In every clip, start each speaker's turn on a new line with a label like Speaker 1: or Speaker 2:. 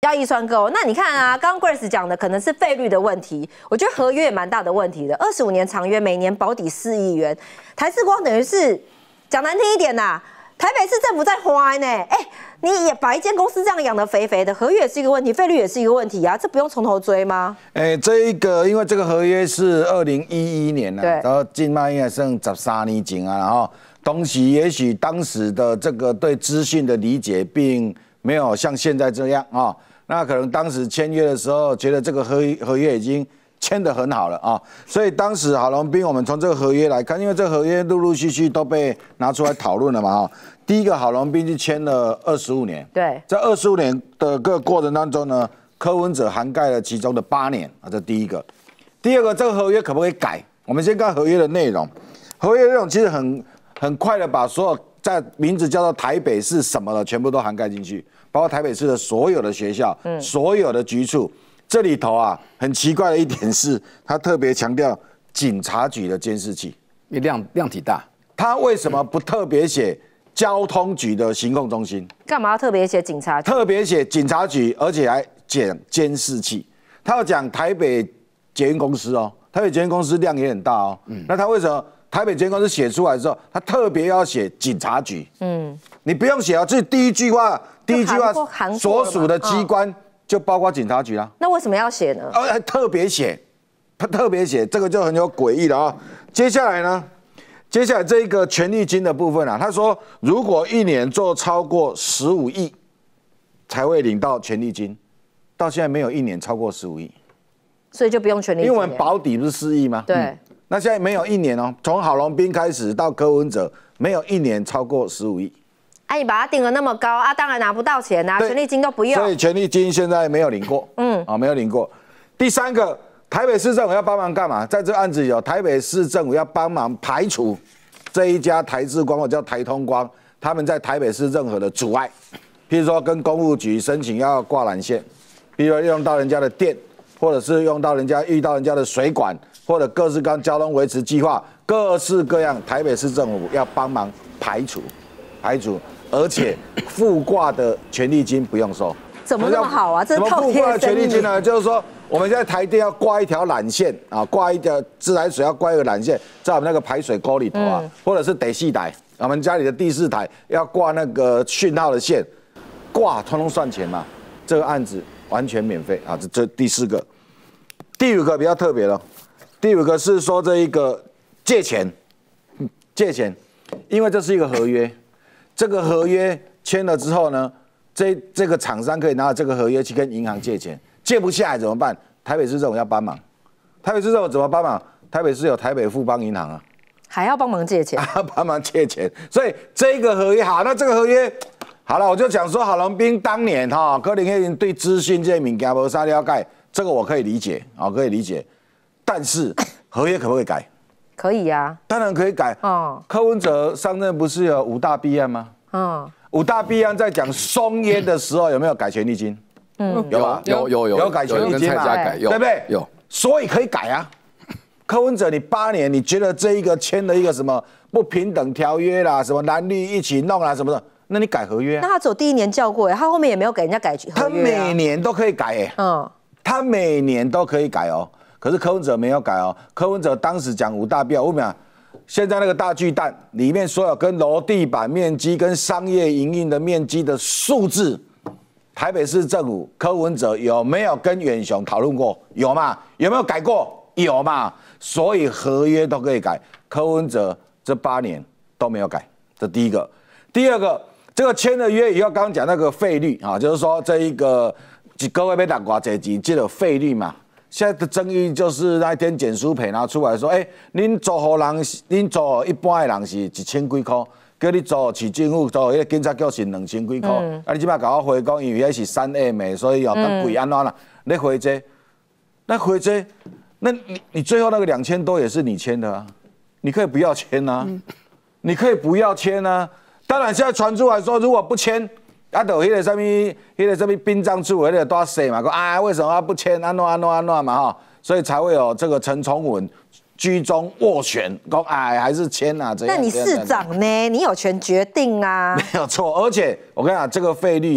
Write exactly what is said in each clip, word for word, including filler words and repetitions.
Speaker 1: 要预算够。那你看啊，刚刚 Grace 讲的可能是费率的问题，我觉得合约也蛮大的问题的。二十五年长约，每年保底四亿元，台视光等于是讲难听一点呐、啊，台北市政府在花呢，哎、欸，你也把一间公司这样养得肥肥的，合约也是一个问题，费率也是一个问题啊，这不用从头追吗？
Speaker 2: 哎、欸，这一个因为这个合约是二零一一年了、啊，然后近嘛应该剩十三年前啊，然后东西也许当时的这个对资讯的理解并没有像现在这样啊。那可能当时签约的时候，觉得这个合合约已经签得很好了啊，所以当时郝龙斌，我们从这个合约来看，因为这个合约陆陆续续都被拿出来讨论了嘛哈。第一个郝龙斌就签了二十五年，
Speaker 1: 对，
Speaker 2: 在二十五年的个过程当中呢，柯文哲涵盖了其中的八年啊，这第一个。第二个，这个合约可不可以改？我们先看合约的内容，合约内容其实很很快的把所有在名字叫做台北市什么的全部都涵盖进去。包括台北市的所有的学校，嗯，所有的局处，这里头啊，很奇怪的一点是，他特别强调警察局的监视器，
Speaker 3: 量量体大。
Speaker 2: 他为什么不特别写交通局的行控中心？
Speaker 1: 干嘛要特别写警察局？
Speaker 2: 特别写警察局，而且还讲监视器。他要讲台北捷运公司哦，台北捷运公司量也很大哦。嗯，那他为什么台北捷运公司写出来之后，他特别要写警察局？嗯，你不用写啊，这第一句话。第一句话，所属的机关就包括警察局啦。
Speaker 1: 那为什么要写呢？
Speaker 2: 哦，还特别写，他特别写，这个就很有诡异了啊。接下来呢，接下来这一个权利金的部分啊，他说如果一年做超过十五亿，才会领到权利金，到现在没有一年超过十五亿，
Speaker 1: 所以就不用权利金。
Speaker 2: 因为我们保底不是四亿吗？
Speaker 1: 对、
Speaker 2: 嗯。那现在没有一年哦，从郝龙斌开始到柯文哲，没有一年超过十五亿。
Speaker 1: 哎、啊，你把它定得那么高啊，当然拿不到钱啊，权利金都不用。
Speaker 2: 所以权利金现在没有领过，嗯，啊、哦，没有领过。第三个，台北市政府要帮忙干嘛？在这个案子里有台北市政府要帮忙排除这一家台智光或叫台通光，他们在台北市任何的阻碍，譬如说跟公务局申请要挂缆线，比如说用到人家的电，或者是用到人家遇到人家的水管，或者各式各样交通维持计划，各式各样，台北市政府要帮忙排除，排除。而且附挂的权利金不用收，
Speaker 1: 怎么那么好啊？这
Speaker 2: 怎么附挂的权利金呢？就是说，我们现在台电要挂一条缆线啊，挂一条自来水要挂一个缆线，在我们那个排水沟里头啊，嗯、或者是第四台，我们家里的第四台要挂那个讯号的线，挂通通算钱嘛。这个案子完全免费啊，这这第四个，第五个比较特别了，第五个是说这一个借钱，借钱，因为这是一个合约。这个合约签了之后呢，这这个厂商可以拿着这个合约去跟银行借钱，借不下来怎么办？台北市政府要帮忙，台北市政府怎么帮忙？台北市有台北富邦银行啊，
Speaker 1: 还要帮忙借钱，
Speaker 2: 还要帮忙借钱，所以这个合约好，那这个合约好了，我就讲说郝龙斌当年哈，可能已经对资讯这些物件无啥了解，这个我可以理解啊，可以理解，但是合约可不可以改？
Speaker 1: 可以呀、啊，
Speaker 2: 当然可以改。哦，柯文哲上任不是有五大弊案吗？嗯，五大弊案在讲松烟的时候有没有改权利金？嗯，有吧？
Speaker 3: 有有有
Speaker 2: 有改权利金嘛？对不对？
Speaker 3: 有，
Speaker 2: 所以可以改啊。柯文哲，你八年，你觉得这一个签了一个什么不平等条约啦，什么蓝绿一起弄啦什么的，那你改合约、啊？
Speaker 1: 那他走第一年叫过哎，他后面也没有给人家改合约、啊。
Speaker 2: 他每年都可以改哎，嗯，他每年都可以改哦。可是柯文哲没有改哦，柯文哲当时讲五大弊案，我讲现在那个大巨蛋里面所有跟楼地板面积、跟商业营运的面积的数字，台北市政府柯文哲有没有跟远雄讨论过？有嘛？有没有改过？有嘛？所以合约都可以改，柯文哲这八年都没有改，这第一个。第二个，这个签了约以后，刚刚讲那个费率啊，就是说这一个各位要拿多少钱，这个费率嘛。现在的争议就是那一天简书培拿出来说，哎、欸，恁租户人，恁租一般的人是一千几块，叫你租市政府租迄个警察局是两千几块，嗯、啊，你即摆甲我回讲，因为迄是三 A 的，所以哦，更贵安怎啦？你回这，那回这，那你你最后那个两千多也是你签的啊，你可以不要签啊，嗯、你可以不要签啊。当然现在传出来说，如果不签。啊，就迄个什么，迄个什么殡葬处，迄个多说嘛，讲啊，为什么不签？安怎安怎安怎嘛哈，所以才会有这个陈崇文居中斡旋，讲哎还是签啊，这样。
Speaker 1: 那你市长呢？你有权决定啊。
Speaker 2: 没有错，而且我跟你讲，这个费率啊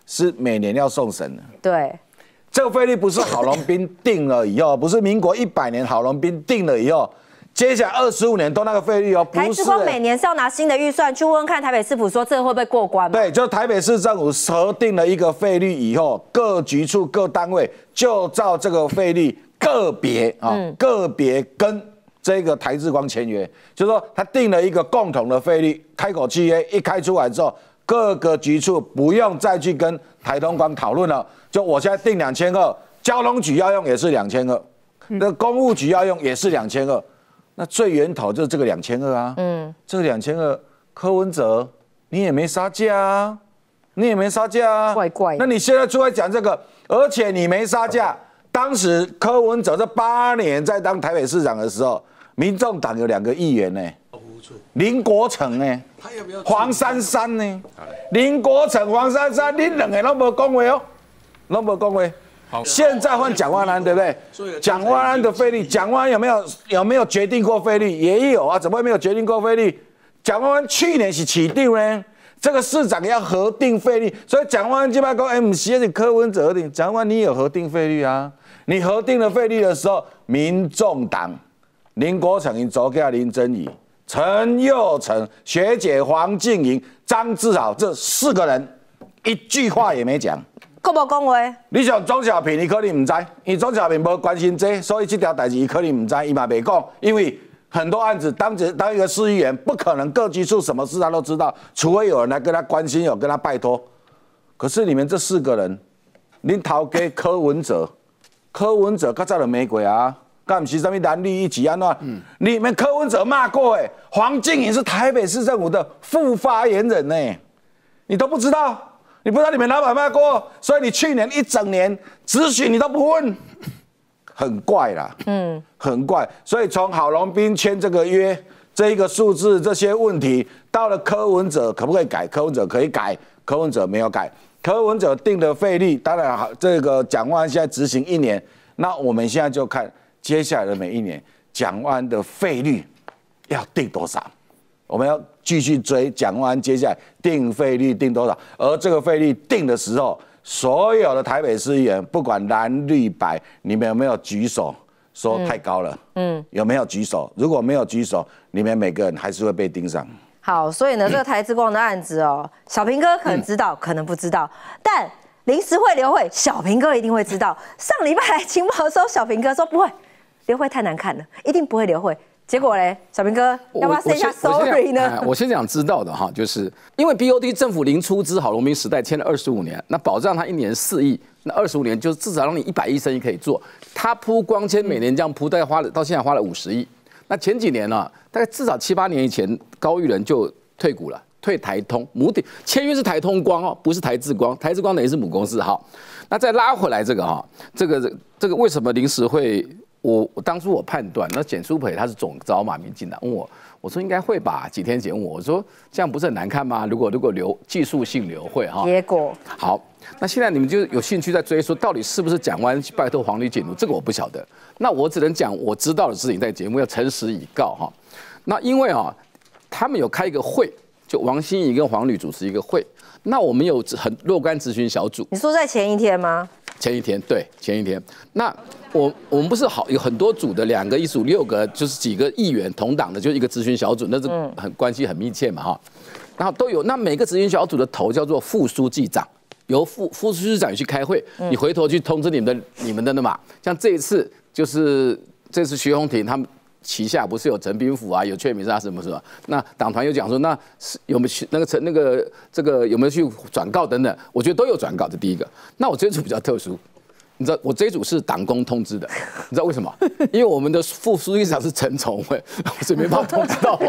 Speaker 2: 是每年要送审的。
Speaker 1: 对，
Speaker 2: 这个费率不是郝龙斌定了以后，不是民国一百年郝龙斌定了以后，接下来二十五年都那个费率哦，不是、欸。台资光
Speaker 1: 每年是要拿新的预算去问问看台北市府说这会不会过关？
Speaker 2: 对，就台北市政府核定了一个费率以后，各局处各单位就照这个费率个别啊、嗯、个别跟这个台资光签约，就是说他定了一个共同的费率，开口契约一开出来之后，各个局处不用再去跟台东光讨论了，就我现在定两千二，交通局要用也是两千二，那公务局要用也是两千二。那最源头就是这个两千二啊，嗯，这个两千二，柯文哲你也没杀价啊，你也没杀价啊，
Speaker 1: 怪怪。
Speaker 2: 那你现在出来讲这个，而且你没杀价，当时柯文哲这八年在当台北市长的时候，民众党有两个议员呢、欸，林国成呢、欸，黄珊珊呢、欸，林国成、黄珊珊，你两个都没讲话哦，都没讲话。现在换蒋万安，对不对？蒋万安的费率，蒋万安有没有有没有决定过费率？也有啊，怎么会没有决定过费率？蒋万安去年是起定呢，这个市长要核定费率，所以蒋万安基本上讲 M C 是柯文哲核定，蒋万安你有核定费率啊？你核定了费率的时候，民众党林国成、周家林珍怡、陈佑成、学姐黄静莹、张志豪这四个人一句话也没讲。
Speaker 1: 佫无讲话。你
Speaker 2: 像钟小平，你可能唔知，因为钟小平无关心这，所以这条代志伊可能唔知，伊嘛袂讲。因为很多案子，当当一个市议员，不可能各局处什么事他都知道，除非有人来跟他关心，有跟他拜托。可是你们这四个人，恁头家柯文哲，柯文哲较早就骂过啊，干唔是什么蓝绿一起安怎？嗯、你们柯文哲骂过哎，黄静莹是台北市政府的副发言人呢、欸，你都不知道。你不知道你们老板骂过，所以你去年一整年咨询你都不问，很怪啦，嗯，很怪。所以从郝龙斌签这个约，这一个数字这些问题，到了柯文哲可不可以改？柯文哲可以改，柯文哲没有改。柯文哲定的费率，当然好，这个蒋万安现在执行一年，那我们现在就看接下来的每一年，蒋万安的费率要定多少。我们要继续追蒋万安接下来定费率定多少，而这个费率定的时候，所有的台北市议员，不管蓝绿白，你们有没有举手说太高了？嗯，有没有举手？如果没有举手，你们每个人还是会被盯上。
Speaker 1: 好，所以呢，这个台资光的案子哦，小平哥可能知道，嗯、可能不知道，但临时会留会，小平哥一定会知道。上礼拜来情报的时候，小平哥说不会，留会太难看了，一定不会留会。结果嘞，小平哥要不要 say 一下 sorry 呢？
Speaker 3: 我先讲知道的哈，就是因为 B O T 政府零出资，郝龙斌时代签了二十五年，那保障他一年四亿，那二十五年就至少让你一百亿生意可以做。他铺光纤每年这样铺，大概花了到现在花了五十亿。那前几年呢、啊，大概至少七八年以前，高育仁就退股了，退台通，母底签约是台通光哦，不是台智光，台智光等于是母公司哈。那再拉回来这个哈，这个这个为什么临时会？我当初我判断，那简书培他是总招嘛，民进党问我，我说应该会吧。几天前问我，我说这样不是很难看吗？如果如果留技术性留会哈，
Speaker 1: 结果
Speaker 3: 好，那现在你们就有兴趣在追说，到底是不是蒋万安拜托黄旅解读？这个我不晓得。那我只能讲我知道的事情，在节目要诚实以告哈。那因为啊，他们有开一个会，就王心怡跟黄旅主持一个会，那我们有很若干咨询小组。
Speaker 1: 你说在前一天吗？
Speaker 3: 前一天，对，前一天。那我我们不是好有很多组的，两个一组六个，就是几个议员同党的，就一个咨询小组，那是很关系很密切嘛哈。然后都有，那每个咨询小组的头叫做副书记长，由副副书记长去开会，你回头去通知你们的你们的的嘛。像这一次就是这次徐宏庭他们旗下不是有陈炳甫啊，有阙敏沙什么什么？那党团又讲说，那是有没有去那个陈那个这个有没有去转告等等？我觉得都有转告，这第一个。那我这组比较特殊。你知道我这一组是党工通知的，你知道为什么？因为我们的副书记长是陈崇慧，所以没办法通知到我。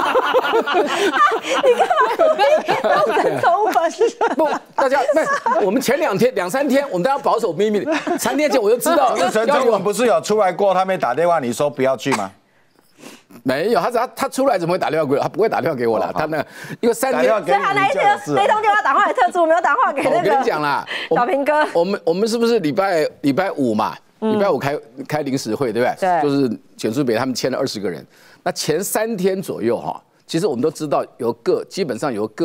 Speaker 1: 你干嘛让陈崇慧？
Speaker 3: 不，大家那我们前两天两三天，我们都要保守秘密。三天前我就知道。
Speaker 2: 陈忠文不是有出来过，他没打电话，你说不要去吗？
Speaker 3: 没有，他他他出来怎么会打电话给我？他不会打电话给我了。他那因为三天，
Speaker 1: 所以他那一天那通电话打话给特助，没有打话给那个。
Speaker 3: 我跟你讲啦，
Speaker 1: 小平哥，
Speaker 3: 我们我们是不是礼拜礼拜五嘛？礼拜五开开临时会，对不对？
Speaker 1: 对。
Speaker 3: 就是简书北他们签了二十个人，那前三天左右哈，其实我们都知道由各基本上由各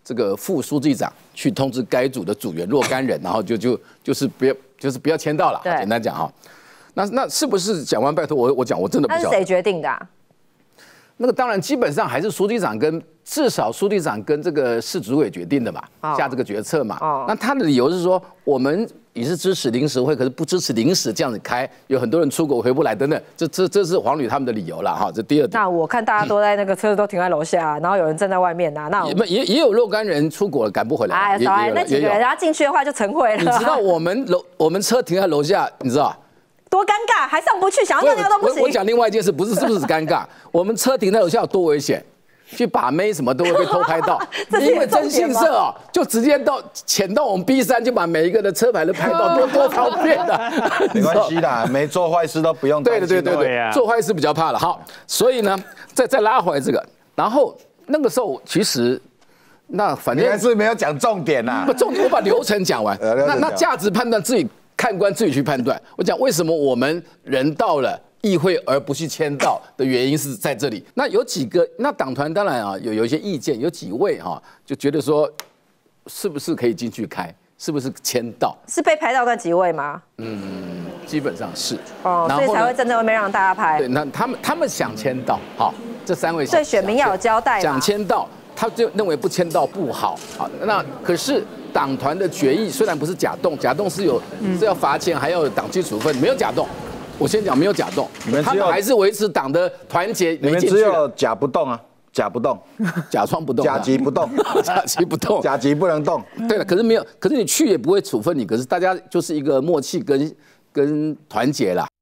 Speaker 3: 这个副书记长去通知该组的组员若干人，然后就就就是不要就是不要签到了。简单讲哈，那那是不是蒋万拜托我我讲我真的不晓得。
Speaker 1: 那是谁决定的、啊？
Speaker 3: 那个当然基本上还是书记长跟至少书记长跟这个市主委决定的嘛，哦、下这个决策嘛。哦、那他的理由是说，我们也是支持临时会，可是不支持临时这样子开，有很多人出国回不来等等，这这这是黄旅他们的理由了哈。这第二点。
Speaker 1: 那我看大家都在那个车子都停在楼下，然后有人站在外面呐、啊，那
Speaker 3: 也也也有若干人出国了赶不回来。
Speaker 1: 哎，少来那几个人，然后进去的话就晨会了。
Speaker 3: 你知道我们楼我们车停在楼下，你知道？
Speaker 1: 多尴尬，还上不去，想要尿尿都不行。
Speaker 3: 我讲另外一件事，不是是不是尴尬？我们车停在楼下有多危险，去把妹什么都会被偷拍到。因为征信社哦，就直接到潜到我们 B 三，就把每一个的车牌都拍到，多多方便的。
Speaker 2: 没关系啦，没做坏事都不用担心。
Speaker 3: 对对对对对，做坏事比较怕了。好，所以呢，再再拉回来这个，然后那个时候其实。那反正
Speaker 2: 你还是没有讲重点呐。
Speaker 3: 不，重点我把流程讲完。那那价值判断自己。看官自己去判断。我讲为什么我们人到了议会而不去签到的原因是在这里。那有几个，那党团当然啊有有一些意见，有几位哈、啊、就觉得说，是不是可以进去开，是不是签到？
Speaker 1: 是被拍到那几位吗？
Speaker 3: 嗯，基本上是。
Speaker 1: 哦，所以才会站在外面让大家拍。
Speaker 3: 对，那他们他们想签到，好，这三位
Speaker 1: 所以选民要有交代嘛。
Speaker 3: 想签到，他就认为不签到不好。好，那可是。党团的决议虽然不是假动，假动是有是要罚钱，还要有党纪处分，没有假动。我先讲没有假动，他们还是维持党的团结。
Speaker 2: 你们只有假不动啊，假不动，
Speaker 3: 假装不动，
Speaker 2: 甲级不动，
Speaker 3: 甲级不动，
Speaker 2: 甲级不能动。
Speaker 3: 对了，可是没有，可是你去也不会处分你，可是大家就是一个默契跟跟团结啦。